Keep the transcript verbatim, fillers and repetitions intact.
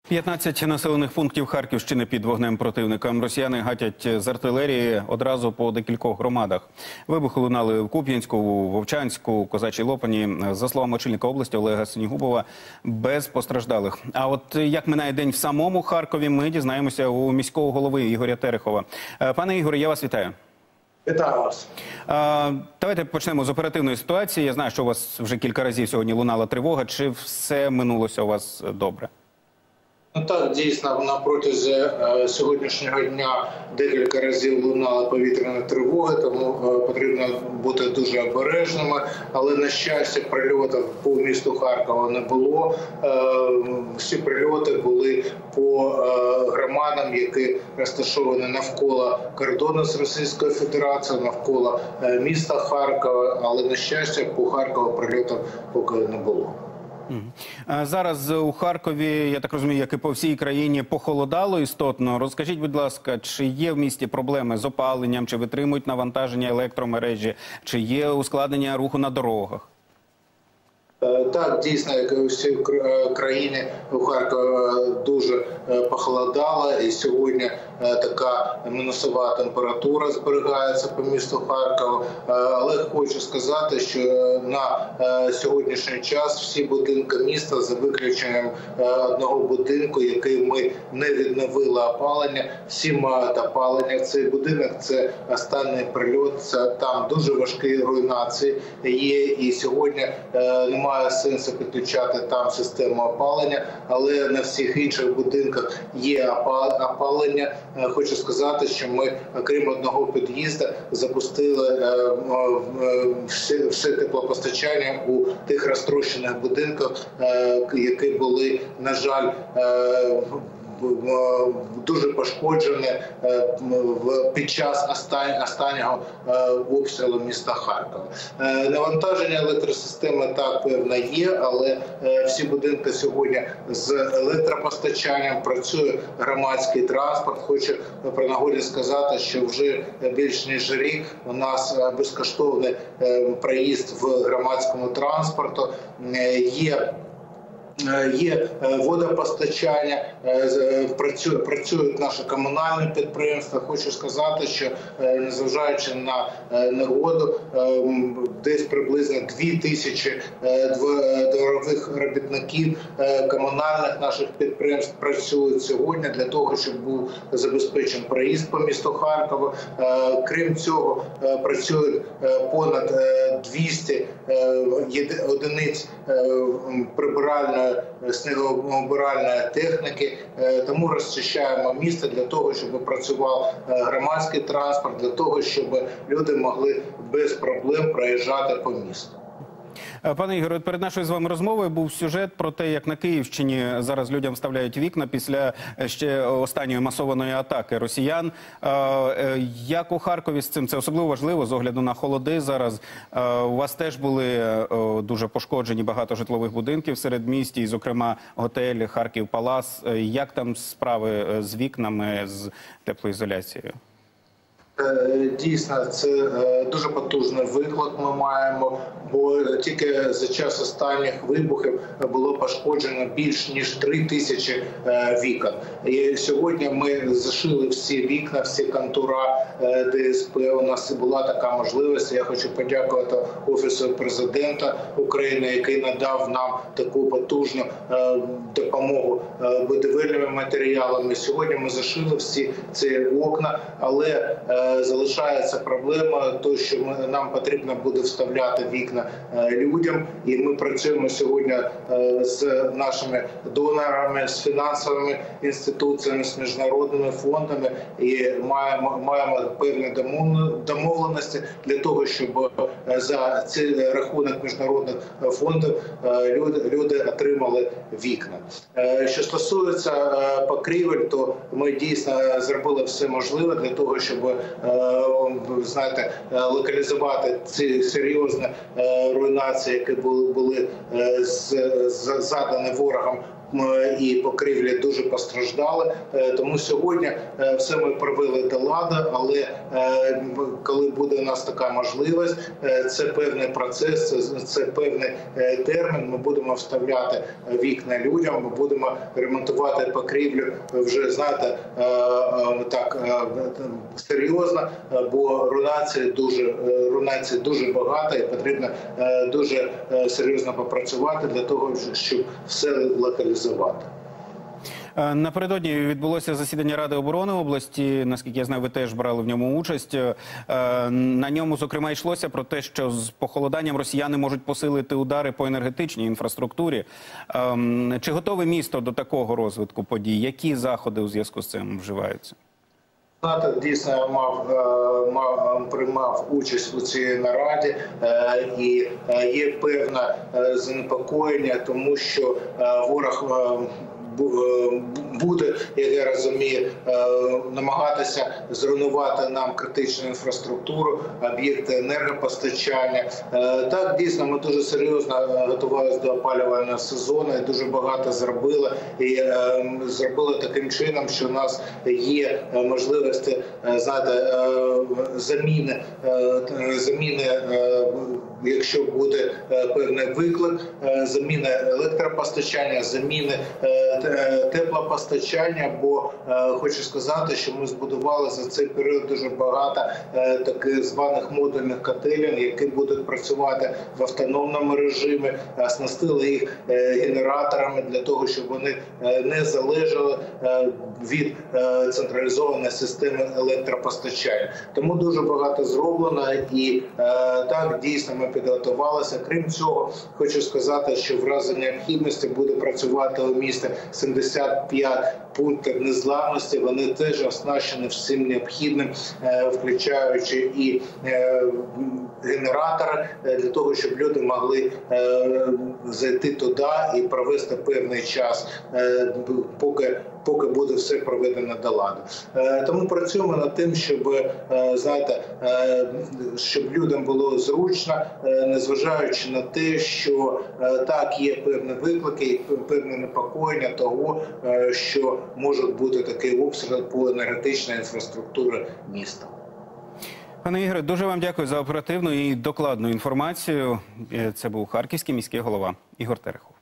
п'ятнадцять населених пунктів Харківщини під вогнем противника. Росіяни гатять з артилерії одразу по декількох громадах. Вибухи лунали в Куп'янську, Вовчанську, Козачій Лопані. За словами очільника області Олега Синігубова, без постраждалих. А от як минає день в самому Харкові, ми дізнаємося у міського голови Ігоря Терехова. Пане Ігоре, я вас вітаю. Вітаю вас. А, давайте почнемо з оперативної ситуації. Я знаю, що у вас вже кілька разів сьогодні лунала тривога. Чи все минулося у вас добре? Ну так, дійсно, на протязі е, сьогоднішнього дня декілька разів лунала повітряна тривога, тому е, потрібно бути дуже обережними. Але, на щастя, прильотів по місту Харкова не було. Е, всі прильоти були по е, громадам, які розташовані навколо кордону з Російською Федерацією, навколо е, міста Харкова. Але, на щастя, по Харкову прильотів поки не було. Зараз у Харкові, я так розумію, як і по всій країні, похолодало істотно. Розкажіть, будь ласка, чи є в місті проблеми з опаленням, чи витримують навантаження електромережі, чи є ускладнення руху на дорогах? Так, дійсно, як і у всій країні, у Харкові дуже похолодало, і сьогодні така мінусова температура зберігається по місту Харкова. Але хочу сказати, що на сьогоднішній час всі будинки міста, за виключенням одного будинку, який ми не відновили опалення, всі мають опалення. Цей будинок – це останній прильот, це там дуже важкі руйнації є, і сьогодні немає Немає сенсу підключати там систему опалення, але на всіх інших будинках є опалення. Хочу сказати, що ми, окрім одного під'їзду, запустили все, все теплопостачання у тих розтрощених будинках, які були, на жаль, дуже пошкоджені під час останнього обстрілу міста Харкова. Навантаження електросистеми так певно є, але всі будинки сьогодні з електропостачанням, працює громадський транспорт. Хочу про нагоді сказати, що вже більш ніж рік у нас безкоштовний проїзд в громадському транспорту, є Є водопостачання, працюють, працюють наші комунальні підприємства. Хочу сказати, що незважаючи на негоду, десь приблизно дві тисячі дворових робітників комунальних наших підприємств працюють сьогодні для того, щоб був забезпечений проїзд по місту Харкова. Крім цього, працюють понад двісті одиниць прибиральної снігообиральної техніки, тому розчищаємо місто для того, щоб працював громадський транспорт, для того, щоб люди могли без проблем проїжджати по місту. Пане Ігоре, перед нашою з вами розмовою був сюжет про те, як на Київщині зараз людям вставляють вікна після ще останньої масованої атаки росіян. Як у Харкові з цим? Це особливо важливо з огляду на холоди зараз. У вас теж були дуже пошкоджені багато житлових будинків в середмісті, і, зокрема, готель «Харків Палас». Як там справи з вікнами, з теплоізоляцією? Дійсно, це дуже потужний виклик ми маємо, бо тільки за час останніх вибухів було пошкоджено більш ніж три тисячі вікон. І сьогодні ми зашили всі вікна, всі контура Д С П. У нас була така можливість. Я хочу подякувати Офісу Президента України, який надав нам таку потужну допомогу будівельними матеріалами. Сьогодні ми зашили всі ці окна, але залишається проблема, то що ми, нам потрібно буде вставляти вікна людям, і ми працюємо сьогодні з нашими донорами, з фінансовими інституціями, з міжнародними фондами, і маємо, маємо певні домовленості для того, щоб за цей рахунок міжнародних фондів люди, люди отримали вікна. Що стосується покрівель, то ми дійсно зробили все можливе для того, щоб знаєте, локалізувати ці серйозні руйнації, які були, були задані ворогом і покрівлі дуже постраждали. Тому сьогодні все ми привели до ладу, але коли буде у нас така можливість, це певний процес, це, це певний термін. Ми будемо вставляти вікна людям, ми будемо ремонтувати покрівлю вже, знаєте, так серйозно, бо руйнації дуже, руйнації дуже багато і потрібно дуже серйозно попрацювати для того, щоб все локалізувати. Напередодні відбулося засідання Ради оборони області. Наскільки я знаю, ви теж брали в ньому участь. На ньому, зокрема, йшлося про те, що з похолоданням росіяни можуть посилити удари по енергетичній інфраструктурі. Чи готове місто до такого розвитку подій? Які заходи у зв'язку з цим вживаються? НАТО дійсно мав, мав приймав участь у цій нараді, і є певне занепокоєння, тому що ворог буде, як я розумію, намагатися зруйнувати нам критичну інфраструктуру, об'єкти енергопостачання. Так, дійсно, ми дуже серйозно готувалися до опалювального сезону і дуже багато зробили. І зробили таким чином, що у нас є можливості, знаєте, заміни, заміни, якщо буде певний виклик, заміни електропостачання, заміни теплопостачання, бо е, хочу сказати, що ми збудували за цей період дуже багато е, таких званих модульних котелень, які будуть працювати в автономному режимі, оснастили їх е, генераторами для того, щоб вони е, не залежали е, від е, централізованої системи електропостачання. Тому дуже багато зроблено і е, так, дійсно ми підготувалися. Крім цього, хочу сказати, що в разі необхідності буде працювати у місті сімдесят п'ять пунктів незламності. Вони теж оснащені всім необхідним, включаючи і генератори, для того, щоб люди могли зайти туди і провести певний час, поки поки буде все проведено до ладу. Тому працюємо над тим, щоб, знаєте, щоб людям було зручно, незважаючи на те, що так, є певні виклики, певне непокоєння того, що можуть бути такі обстріли по енергетичній інфраструктурі міста. Пане Ігоре, дуже вам дякую за оперативну і докладну інформацію. Це був харківський міський голова Ігор Терехов.